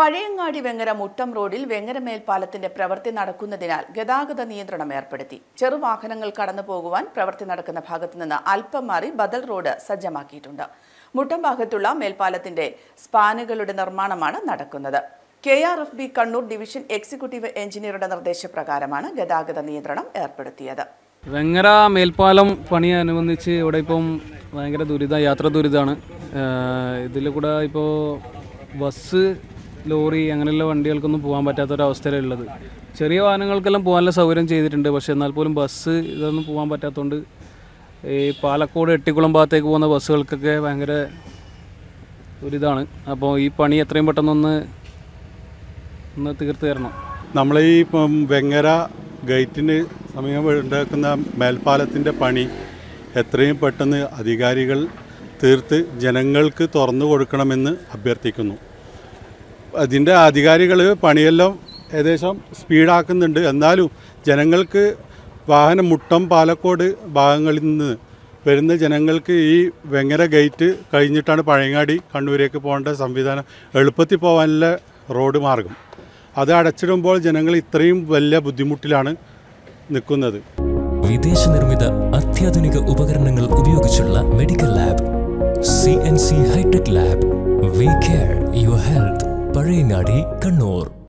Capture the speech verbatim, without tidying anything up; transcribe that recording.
പഴയങ്ങാടി വെങ്ങര മുട്ടം റോഡിൽ വെങ്ങര മേൽപ്പാലത്തിന്റെ പ്രവൃത്തി നടക്കുന്നതിനാൽ ഗതാഗത നിയന്ത്രണം ഏർപ്പെടുത്തി. ചെറുവാഹനങ്ങൾ കടന്നു പോകുവാൻ പ്രവൃത്തി നടക്കുന്ന ഭാഗത്തു നിന്ന് അല്പം മാറി ബദൽ റോഡ് സജ്ജമാക്കിയിട്ടുണ്ട്. മുട്ടം ഭാഗത്തുള്ള മേൽപ്പാലത്തിന്റെ സ്പാനുകളുടെ നിർമ്മാണമാണ് നടക്കുന്നത്. K R F B Kannur division executive എഞ്ചിനീയറുടെ നിർദ്ദേശപ്രകാരമാണ് ഗതാഗത നിയന്ത്രണം ഏർപ്പെടുത്തിയത്. വെങ്ങര മേൽപ്പാലം പണി അനുബന്ധിച്ച് ഇവിടെ ഇപ്പം ഭയങ്കര ദുരിത യാത്ര ദുരിതമാണ്. ഇതിൽ കൂടെ ഇപ്പോൾ ബസ്, ലോറി അങ്ങനെയുള്ള വണ്ടികൾക്കൊന്നും പോകാൻ പറ്റാത്തൊരവസ്ഥയിലുള്ളത്. ചെറിയ വാഹനങ്ങൾക്കെല്ലാം പോകാനുള്ള സൗകര്യം ചെയ്തിട്ടുണ്ട്. പക്ഷേ എന്നാൽ പോലും ബസ് ഇതൊന്നും പോകാൻ പറ്റാത്തതുകൊണ്ട് ഈ പാലക്കോട് എട്ടിക്കുളം ഭാഗത്തേക്ക് പോകുന്ന ബസ്സുകൾക്കൊക്കെ ഭയങ്കര ഒരിതാണ്. അപ്പോൾ ഈ പണി എത്രയും പെട്ടെന്നൊന്ന് ഒന്ന് തീർത്ത് തരണം. നമ്മൾ ഈ ഇപ്പം വെങ്ങര ഗേറ്റിന് സമയം ഉണ്ടാക്കുന്ന മേൽപ്പാലത്തിൻ്റെ പണി എത്രയും പെട്ടെന്ന് അധികാരികൾ തീർത്ത് ജനങ്ങൾക്ക് തുറന്നു കൊടുക്കണമെന്ന് അഭ്യർത്ഥിക്കുന്നു. അതിൻ്റെ അധികാരികൾ പണിയെല്ലാം ഏകദേശം സ്പീഡാക്കുന്നുണ്ട്. എന്നാലും ജനങ്ങൾക്ക് വാഹനം മുട്ടം പാലക്കോട് ഭാഗങ്ങളിൽ നിന്ന് വരുന്ന ജനങ്ങൾക്ക് ഈ വെങ്ങര ഗേറ്റ് കഴിഞ്ഞിട്ടാണ് പഴയങ്ങാടി കണ്ണൂരേക്ക് പോകേണ്ട സംവിധാനം എളുപ്പത്തിൽ പോകാനുള്ള റോഡ് മാർഗം. അത് അടച്ചിടുമ്പോൾ ജനങ്ങൾ ഇത്രയും വലിയ ബുദ്ധിമുട്ടിലാണ് നിൽക്കുന്നത്. വിദേശ നിർമ്മിത അത്യാധുനിക ഉപകരണങ്ങൾ ഉപയോഗിച്ചുള്ള medical lab, C N C hitech lab. We care your health. Pazhayangadi, Kannur.